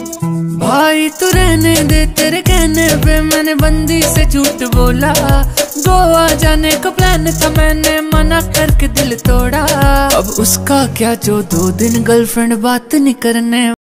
भाई तू रहने दे, तेरे कहने पे मैंने बंदी से झूठ बोला। गोवा जाने का प्लान था, मैंने मना करके दिल तोड़ा। अब उसका क्या जो 2 दिन गर्लफ्रेंड बात नहीं करने